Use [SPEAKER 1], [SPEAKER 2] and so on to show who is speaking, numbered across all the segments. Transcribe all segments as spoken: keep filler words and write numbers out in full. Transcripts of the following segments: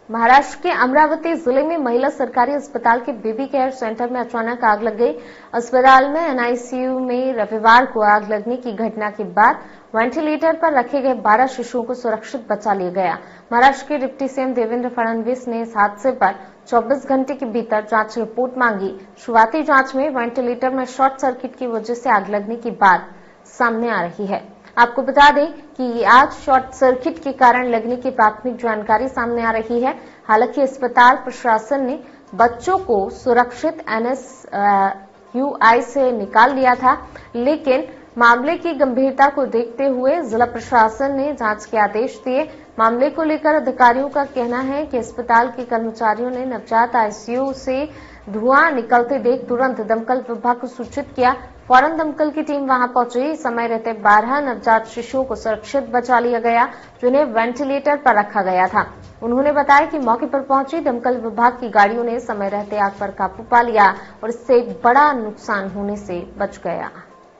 [SPEAKER 1] महाराष्ट्र के अमरावती जिले में महिला सरकारी अस्पताल के बेबी केयर सेंटर में अचानक आग लग गई। अस्पताल में एनआईसीयू में रविवार को आग लगने की घटना के बाद वेंटिलेटर पर रखे गए बारह शिशुओं को सुरक्षित बचा लिया गया। महाराष्ट्र के डिप्टी सीएम देवेंद्र फडणवीस ने इस हादसे पर चौबीस घंटे के भीतर जांच रिपोर्ट मांगी। शुरुआती जांच में वेंटिलेटर में शॉर्ट सर्किट की वजह से आग लगने की बात सामने आ रही है। आपको बता दें कि आज शॉर्ट सर्किट के कारण लगने की प्राथमिक जानकारी सामने आ रही है। हालांकि अस्पताल प्रशासन ने बच्चों को सुरक्षित एनएसयूआई से निकाल लिया था, लेकिन मामले की गंभीरता को देखते हुए जिला प्रशासन ने जांच के आदेश दिए। मामले को लेकर अधिकारियों का कहना है कि अस्पताल के कर्मचारियों ने नवजात आईसीयू से धुआं निकलते देख तुरंत दमकल विभाग को सूचित किया। फौरन दमकल की टीम वहां पहुंची। समय रहते बारह नवजात शिशुओं को सुरक्षित बचा लिया गया, जिन्हें वेंटिलेटर पर रखा गया था। उन्होंने बताया कि मौके पर पहुंची दमकल विभाग की गाड़ियों ने समय रहते आग पर काबू पा लिया और इससे बड़ा नुकसान होने से बच गया।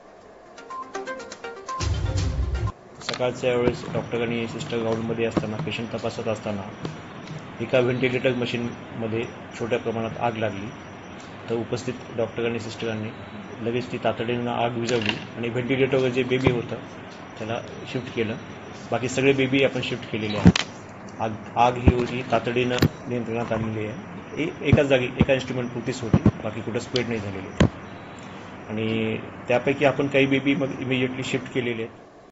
[SPEAKER 2] सकाळच्या वेळेस डॉक्टरांनी सिस्टर ग्राउंडमध्ये असताना पेशंट तपासत असताना एका व्हेंटिलेटर मशीनमध्ये छोट्या प्रमाणात आग लागली। तर उपस्थित डॉक्टरांनी सिस्टरांनी लगेच ती तातडीनं आग विझवली आणि व्हेंटिलेटरवर जे बेबी होतं त्याला शिफ्ट केलं। बाकी सगळे बेबी आपण शिफ्ट केलेले आहेत। आग आग ही होती तातडीनं नियंत्रणात आणलेली आहे। एकाच जागी एका इन्स्ट्रुमेंट पुरतीच होती, बाकी कुठं स्प्रेड नाही झालेली आणि त्यापैकी आपण काही बेबी मग इमिजिएटली शिफ्ट केलेले आहेत।